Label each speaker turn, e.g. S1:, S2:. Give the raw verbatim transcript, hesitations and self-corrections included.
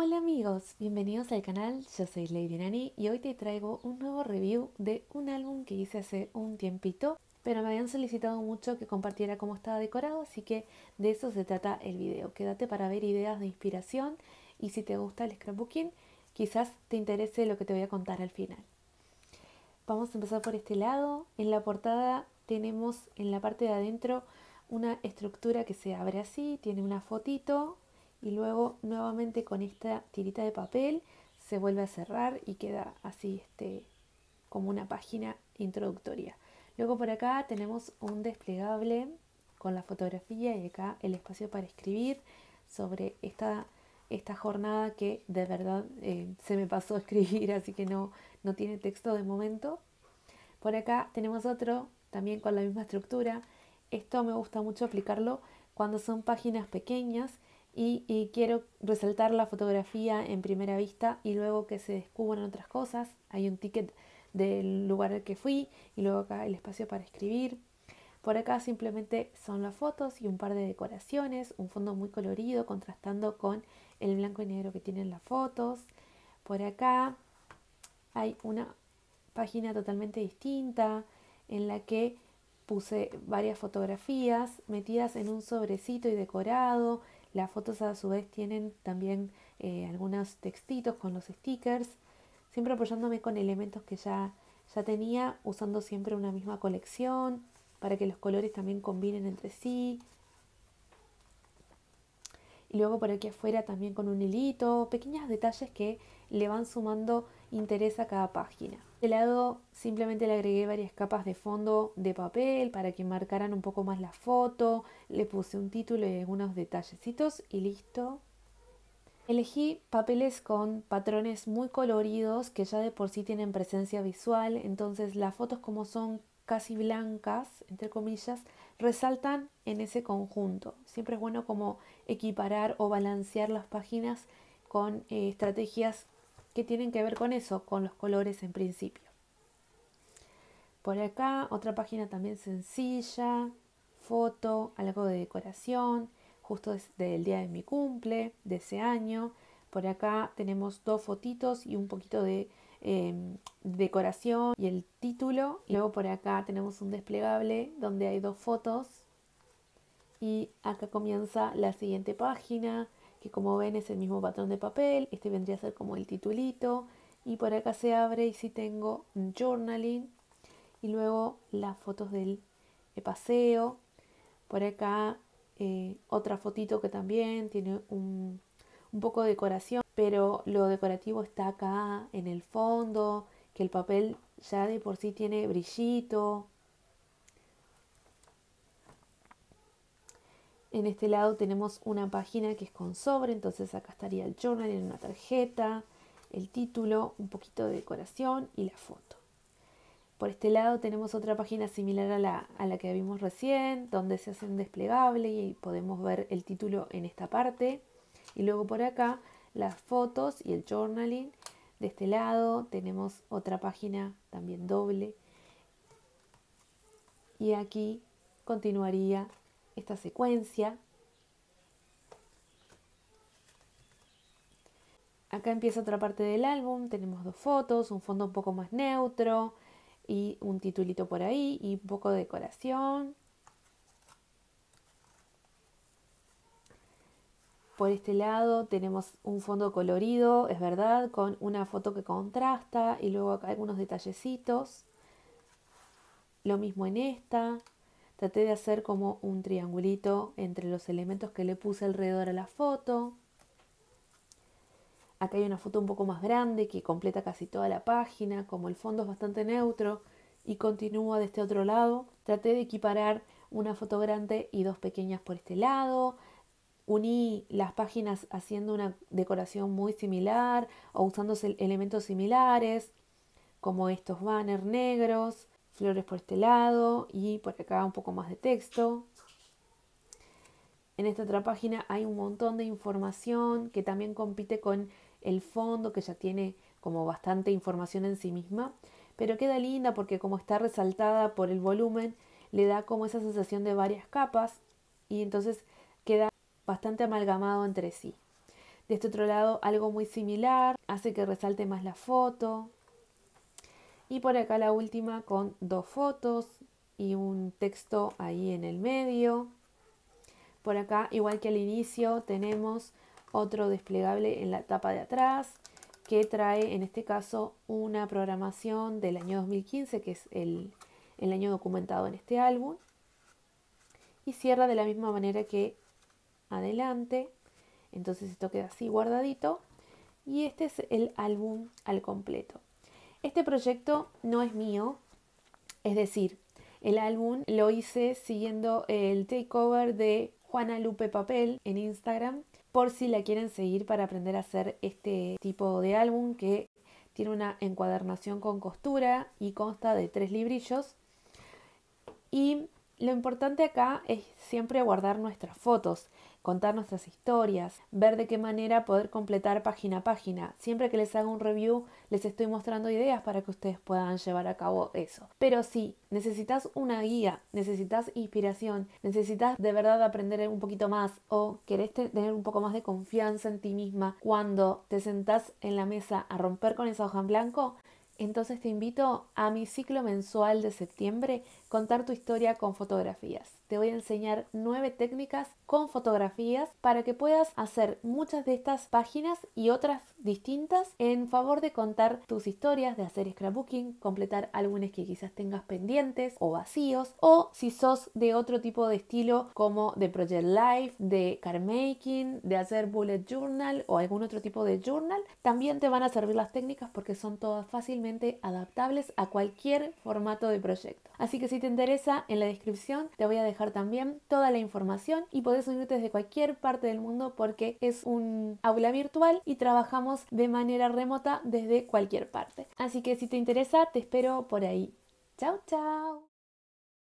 S1: Hola amigos, bienvenidos al canal, yo soy Lady Nani y hoy te traigo un nuevo review de un álbum que hice hace un tiempito, pero me habían solicitado mucho que compartiera cómo estaba decorado, así que de eso se trata el video. Quédate para ver ideas de inspiración y si te gusta el scrapbooking, quizás te interese lo que te voy a contar al final. Vamos a empezar por este lado. En la portada tenemos en la parte de adentro una estructura que se abre así, tiene una fotito y luego nuevamente con esta tirita de papel se vuelve a cerrar y queda así este, como una página introductoria. Luego por acá tenemos un desplegable con la fotografía y acá el espacio para escribir sobre esta, esta jornada que de verdad eh, se me pasó a escribir, así que no, no tiene texto de momento. Por acá tenemos otro también con la misma estructura. Esto me gusta mucho aplicarlo cuando son páginas pequeñas y, y quiero resaltar la fotografía en primera vista y luego que se descubran otras cosas. Hay un ticket del lugar al que fui y luego acá el espacio para escribir. Por acá simplemente son las fotos y un par de decoraciones, un fondo muy colorido contrastando con el blanco y negro que tienen las fotos. Por acá hay una página totalmente distinta en la que puse varias fotografías metidas en un sobrecito y decorado. Las fotos a su vez tienen también eh, algunos textitos con los stickers, siempre apoyándome con elementos que ya, ya tenía, usando siempre una misma colección para que los colores también combinen entre sí. Y luego por aquí afuera también con un hilito, pequeños detalles que le van sumando interés a cada página. De lado simplemente le agregué varias capas de fondo de papel para que marcaran un poco más la foto, le puse un título y algunos detallecitos y listo. Elegí papeles con patrones muy coloridos que ya de por sí tienen presencia visual, entonces las fotos como son casi blancas, entre comillas, resaltan en ese conjunto. Siempre es bueno como equiparar o balancear las páginas con eh, estrategias que tienen que ver con eso, con los colores en principio. Por acá otra página también sencilla, foto, algo de decoración, justo del día de mi cumple, de ese año. Por acá tenemos dos fotitos y un poquito de eh, decoración y el título. Y luego por acá tenemos un desplegable donde hay dos fotos. Y acá comienza la siguiente página, que como ven es el mismo patrón de papel. Este vendría a ser como el titulito. Y por acá se abre y sí tengo un journaling. Y luego las fotos del paseo. Por acá eh, otra fotito que también tiene un, un poco de decoración, pero lo decorativo está acá en el fondo, que el papel ya de por sí tiene brillito. En este lado tenemos una página que es con sobre, entonces acá estaría el journal en una tarjeta, el título, un poquito de decoración y la foto. Por este lado tenemos otra página similar a la, a la que vimos recién, donde se hace un desplegable y podemos ver el título en esta parte. Y luego por acá las fotos y el journaling. De este lado tenemos otra página también doble. Y aquí continuaría esta secuencia. Acá empieza otra parte del álbum, tenemos dos fotos, un fondo un poco más neutro y un titulito por ahí y un poco de decoración. Por este lado tenemos un fondo colorido, es verdad, con una foto que contrasta y luego acá algunos detallecitos. Lo mismo en esta. Traté de hacer como un triangulito entre los elementos que le puse alrededor a la foto. Acá hay una foto un poco más grande que completa casi toda la página, como el fondo es bastante neutro y continúa de este otro lado. Traté de equiparar una foto grande y dos pequeñas por este lado. Uní las páginas haciendo una decoración muy similar o usando elementos similares, como estos banners negros, flores por este lado y por acá un poco más de texto. En esta otra página hay un montón de información que también compite con el fondo, que ya tiene como bastante información en sí misma, pero queda linda porque como está resaltada por el volumen, le da como esa sensación de varias capas y entonces queda bastante amalgamado entre sí. De este otro lado algo muy similar, hace que resalte más la foto. Y por acá la última con dos fotos y un texto ahí en el medio. Por acá, igual que al inicio, tenemos otro desplegable en la tapa de atrás que trae en este caso una programación del año dos mil quince, que es el, el año documentado en este álbum. Y cierra de la misma manera que adelante. Entonces esto queda así guardadito. Y este es el álbum al completo. Este proyecto no es mío, es decir, el álbum lo hice siguiendo el takeover de Juana Lupe Papel en Instagram, por si la quieren seguir para aprender a hacer este tipo de álbum que tiene una encuadernación con costura y consta de tres librillos. Y lo importante acá es siempre guardar nuestras fotos, contar nuestras historias, ver de qué manera poder completar página a página. Siempre que les haga un review les estoy mostrando ideas para que ustedes puedan llevar a cabo eso. Pero si necesitas una guía, necesitas inspiración, necesitas de verdad aprender un poquito más o querés tener un poco más de confianza en ti misma cuando te sentás en la mesa a romper con esa hoja en blanco, entonces te invito a mi ciclo mensual de septiembre, Contar tu historia con fotografías. Te voy a enseñar nueve técnicas con fotografías para que puedas hacer muchas de estas páginas y otras distintas en favor de contar tus historias, de hacer scrapbooking, completar álbumes que quizás tengas pendientes o vacíos, o si sos de otro tipo de estilo como de Project Life, de card making, de hacer bullet journal o algún otro tipo de journal, también te van a servir las técnicas porque son todas fácilmente adaptables a cualquier formato de proyecto. Así que si te interesa, en la descripción te voy a dejar también toda la información y podés unirte desde cualquier parte del mundo porque es un aula virtual y trabajamos de manera remota desde cualquier parte. Así que si te interesa, te espero por ahí. Chao, chao.